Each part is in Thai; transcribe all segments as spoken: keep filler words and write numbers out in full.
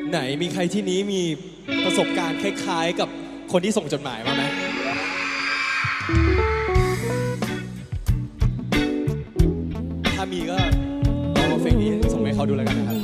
ไหนมีใครที่นี้มีประสบการณ์คล้ายๆกับคนที่ส่งจดหมายมาไหมถ้ามีก็ลองเอาเพลงนี้ส่งให้เขาดูแล้วกันนะครับ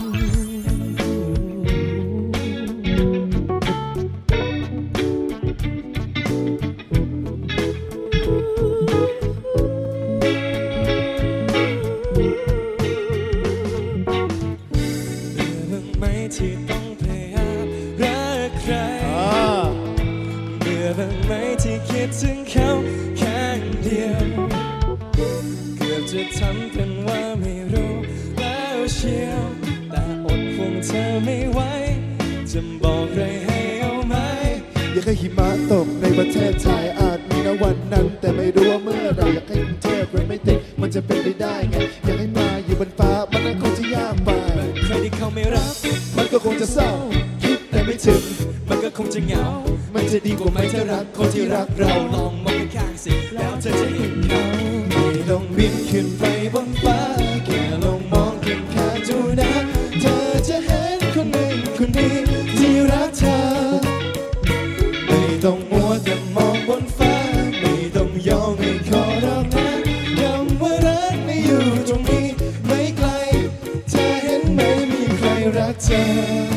ที่ต้องพยายามรักใครเบื่อบ้างไหมที่คิดถึงเขาแค่เดียวเกือบจะทำเป็นว่าไม่รู้แล้วเชียวแต่อดห่วงเธอไม่ไหวจะบอกใครให้เอาไหมอยากให้หิมะตกในประเทศไทยอาจมีณวันนั้นแต่ไม่รู้ว่าเมื่อไรอยากให้กรุงเทพมันไม่ติดมันจะเป็นไปได้ไงอยากให้มาอยู่บนฟ้ามันนั้นคงจะยากไปใครที่เขาไม่รักมันก็คงจะเศร้าคิดแต่ไม่ถึงมันก็คงจะเหงามันจะดีกว่าไหมถ้ารักคนที่รักเราลองมองข้างๆสิแล้วเธอจะเห็นเขาไม่ต้องบินขึ้นไปบนฟ้าแค่ลองมองขึ้นข้างดูนะเธอจะเห็นคนหนึ่งคนนี้ที่รักเธอไม่ต้องมัวแต่มองบนฟ้าไม่ต้องยอมให้ขอร้องนะคำว่ารักไม่อยู่ตรงนี้ไม่ไกลเธอเห็นไหมมีใครรักเธอ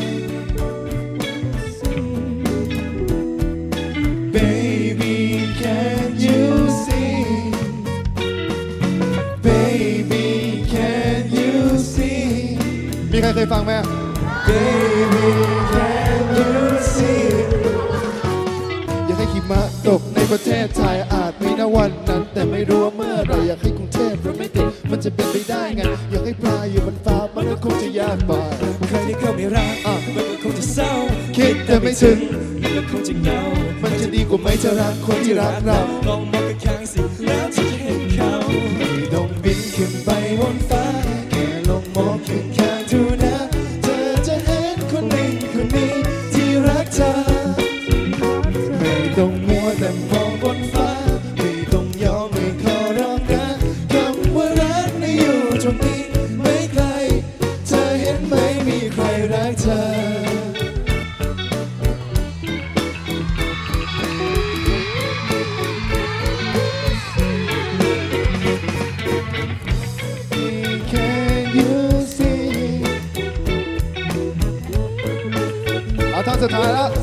Baby can you see Baby can you see มีใครเคยฟังไหม Baby can you see อยากให้หิมะตกในประเทศไทยอาจมีณวันนั้นแต่ไม่รู้ว่าเมื่อไรอยากให้กรุงเทพมันไม่ติดมันจะเป็นไปได้ไงอยากให้ปลาอยู่บนฟ้ามันก็คงจะยากไปใครที่เขาไม่รักมันก็คงจะเศร้าคิดแต่ไม่ถึงมันก็คงจะเหงามันจะดีกว่าไหมจะรักคนที่รักเราลองมองข้างๆสิแล้วจะเห็นเขาไม่ต้องบินขึ้นไปบนฟ้าแค่ลองมองขึ้นข้างดูนะเธอจะเห็นคนหนึ่งคนนี้ที่รักเธอไม่ต้องมัวแต่มองบนฟ้าไม่ต้องยอมให้ขอร้องนะคำว่ารักไม่อยู่ตรงนี้ไม่ไกลเธอเห็นไหมมีใครรักเธอเอาท่อนสุดท้ายแล้ว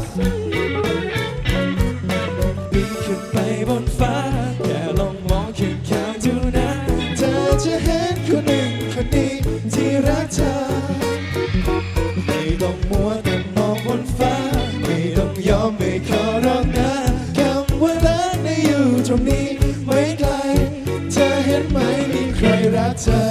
บินขึ้นไปบนฟ้าแค่ลองมองขึ้นข้างดูนะเธอจะเห็นคนหนึ่งคนนี้ที่รักเธอไม่ต้องมัวแต่มองบนฟ้าไม่ต้องยอมไม่ขอร้องนะคำว่ารักไม่อยู่ตรงนี้ไม่ไกลเธอเห็นไหมมีใครรักเธอ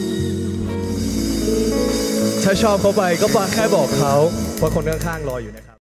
ถ้าชอบเขาไปก็แค่บอกเขาว่าคนข้างๆรออยู่นะครับ